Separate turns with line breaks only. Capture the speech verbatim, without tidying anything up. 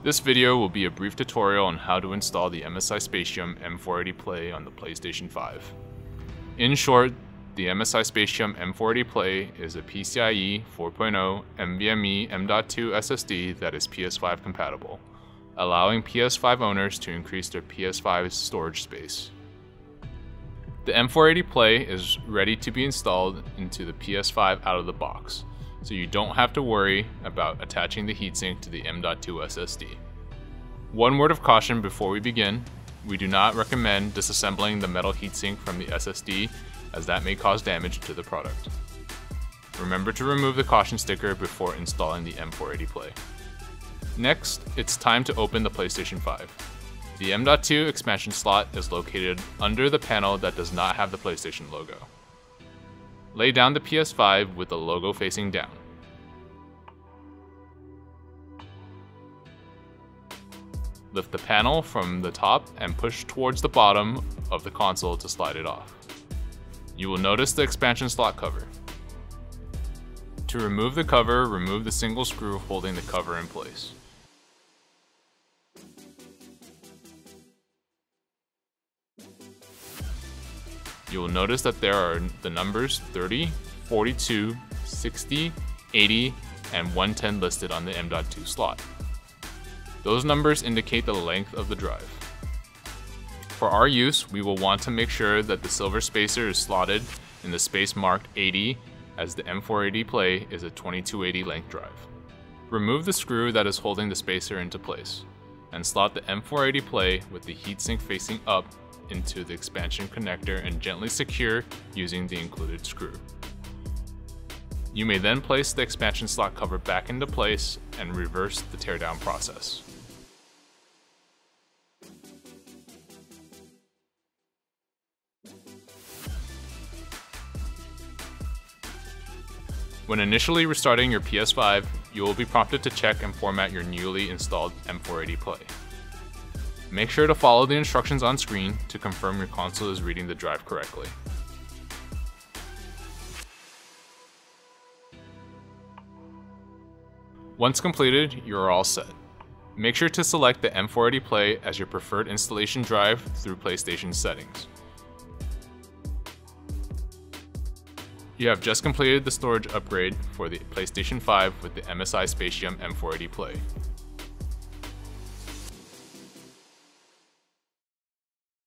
This video will be a brief tutorial on how to install the M S I SPATIUM M four eighty Play on the PlayStation five. In short, the M S I SPATIUM M four eighty Play is a PCIe four point oh NVMe M dot two S S D that is P S five compatible, allowing P S five owners to increase their P S five's storage space. The M four eighty Play is ready to be installed into the P S five out of the box, so you don't have to worry about attaching the heatsink to the M dot two S S D. One word of caution before we begin: we do not recommend disassembling the metal heatsink from the S S D, as that may cause damage to the product. Remember to remove the caution sticker before installing the M four eighty Play. Next, it's time to open the PlayStation five. The M dot two expansion slot is located under the panel that does not have the PlayStation logo. Lay down the P S five with the logo facing down. Lift the panel from the top and push towards the bottom of the console to slide it off. You will notice the expansion slot cover. To remove the cover, remove the single screw holding the cover in place. You will notice that there are the numbers thirty, forty-two, sixty, eighty, and one ten listed on the M dot two slot. Those numbers indicate the length of the drive. For our use, we will want to make sure that the silver spacer is slotted in the space marked eighty, as the M four eighty Play is a twenty-two eighty length drive. Remove the screw that is holding the spacer into place, and slot the M four eighty Play with the heatsink facing up into the expansion connector and gently secure using the included screw. You may then place the expansion slot cover back into place and reverse the teardown process. When initially restarting your P S five, you will be prompted to check and format your newly installed M four eighty Play. Make sure to follow the instructions on screen to confirm your console is reading the drive correctly. Once completed, you are all set. Make sure to select the M four eighty Play as your preferred installation drive through PlayStation settings. You have just completed the storage upgrade for the PlayStation five with the M S I SPATIUM M four eighty Play.